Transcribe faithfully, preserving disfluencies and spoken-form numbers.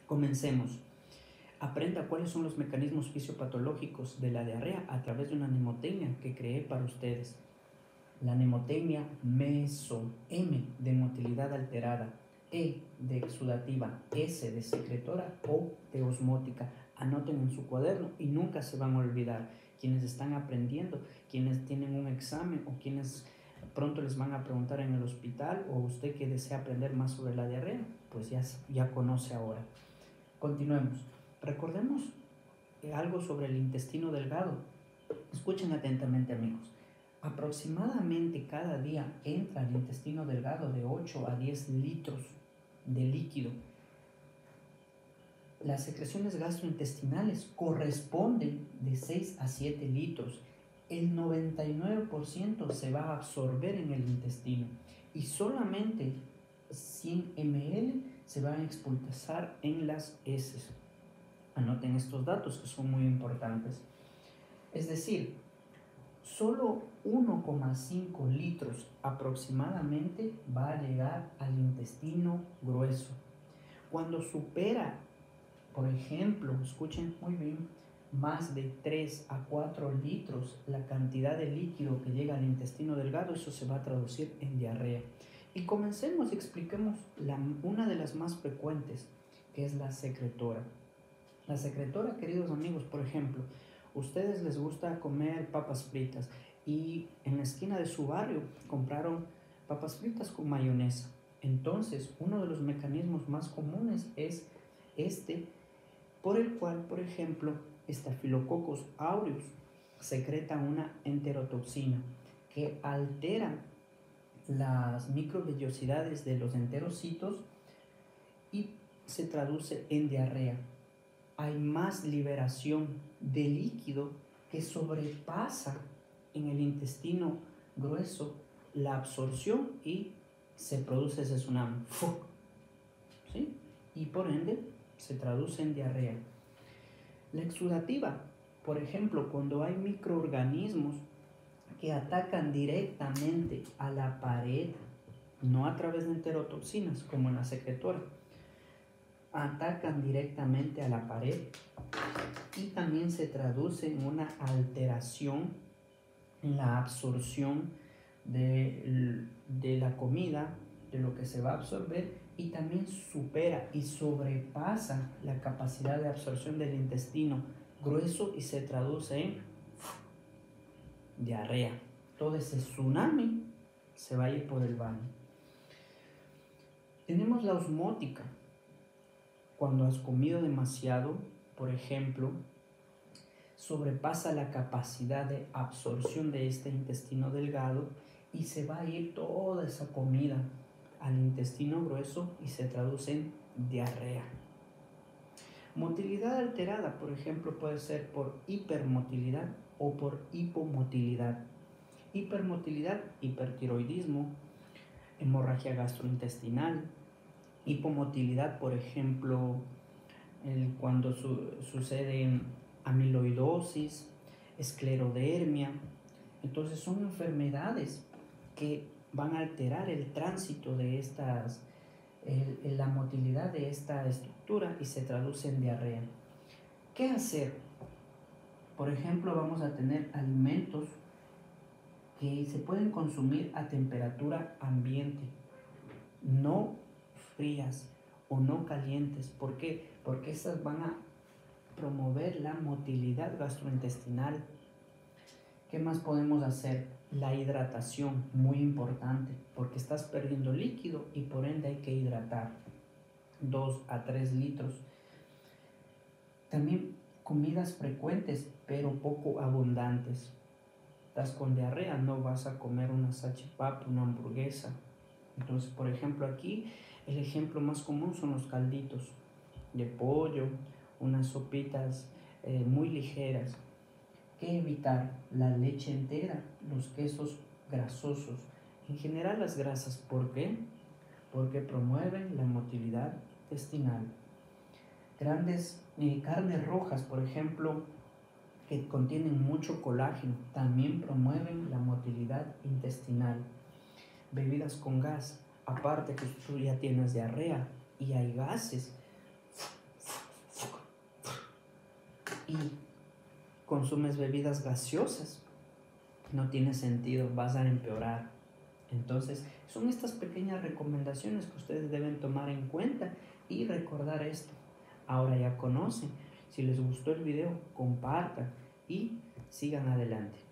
Comencemos. Aprenda cuáles son los mecanismos fisiopatológicos de la diarrea a través de una mnemotecnia que creé para ustedes. La mnemotecnia meso, M de motilidad alterada, E de exudativa, S de secretora o de osmótica. Anoten en su cuaderno y nunca se van a olvidar. Quienes están aprendiendo, quienes tienen un examen o quienes pronto les van a preguntar en el hospital, o usted que desea aprender más sobre la diarrea, pues ya, ya conoce ahora. Continuemos. Recordemos algo sobre el intestino delgado. Escuchen atentamente, amigos. Aproximadamente cada día entra al intestino delgado de ocho a diez litros de líquido. Las secreciones gastrointestinales corresponden de seis a siete litros. El noventa y nueve por ciento se va a absorber en el intestino y solamente cien mililitros se van a expulsar en las heces. Anoten estos datos que son muy importantes. Es decir, solo uno coma cinco litros aproximadamente va a llegar al intestino grueso. Cuando supera, por ejemplo, escuchen muy bien, más de tres a cuatro litros la cantidad de líquido que llega al intestino delgado, eso se va a traducir en diarrea. Y comencemos y expliquemos la, una de las más frecuentes, que es la secretora. La secretora, queridos amigos, por ejemplo, ustedes les gusta comer papas fritas y en la esquina de su barrio compraron papas fritas con mayonesa. Entonces, uno de los mecanismos más comunes es este, por el cual, por ejemplo, Staphylococcus aureus secreta una enterotoxina que altera las microvellosidades de los enterocitos y se traduce en diarrea. Hay más liberación de líquido que sobrepasa en el intestino grueso la absorción y se produce ese tsunami. ¿Sí? Y por ende se traduce en diarrea. La exudativa, por ejemplo, cuando hay microorganismos que atacan directamente a la pared, no a través de enterotoxinas como en la secretora, atacan directamente a la pared y también se traduce en una alteración en la absorción de, de la comida, de lo que se va a absorber, y también supera y sobrepasa la capacidad de absorción del intestino grueso y se traduce en diarrea. Todo ese tsunami se va a ir por el baño. Tenemos la osmótica. Cuando has comido demasiado, por ejemplo, sobrepasa la capacidad de absorción de este intestino delgado y se va a ir toda esa comida al intestino grueso y se traduce en diarrea. Motilidad alterada, por ejemplo, puede ser por hipermotilidad o por hipomotilidad. Hipermotilidad, hipertiroidismo, hemorragia gastrointestinal. Hipomotilidad, por ejemplo, el, cuando su, sucede amiloidosis, esclerodermia. Entonces son enfermedades que van a alterar el tránsito de estas, el, la motilidad de esta estructura y se traduce en diarrea. ¿Qué hacer? Por ejemplo, vamos a tener alimentos que se pueden consumir a temperatura ambiente, no frías o no calientes. ¿Por qué? Porque estas van a promover la motilidad gastrointestinal. ¿Qué más podemos hacer? La hidratación, muy importante, porque estás perdiendo líquido y por ende hay que hidratar. dos a tres litros. También comidas frecuentes, pero poco abundantes. Estás con diarrea, no vas a comer una salchipapa, una hamburguesa. Entonces, por ejemplo, aquí el ejemplo más común son los calditos de pollo, unas sopitas eh, muy ligeras. ¿Qué evitar? La leche entera, los quesos grasosos, en general las grasas. ¿Por qué? Porque promueven la motilidad intestinal. Grandes eh, carnes rojas, por ejemplo, que contienen mucho colágeno, también promueven la motilidad intestinal. Bebidas con gas, aparte que tú ya tienes diarrea y hay gases, consumes bebidas gaseosas, no tiene sentido, vas a empeorar. Entonces, son estas pequeñas recomendaciones que ustedes deben tomar en cuenta y recordar esto. Ahora ya conocen. Si les gustó el video, compartan y sigan adelante.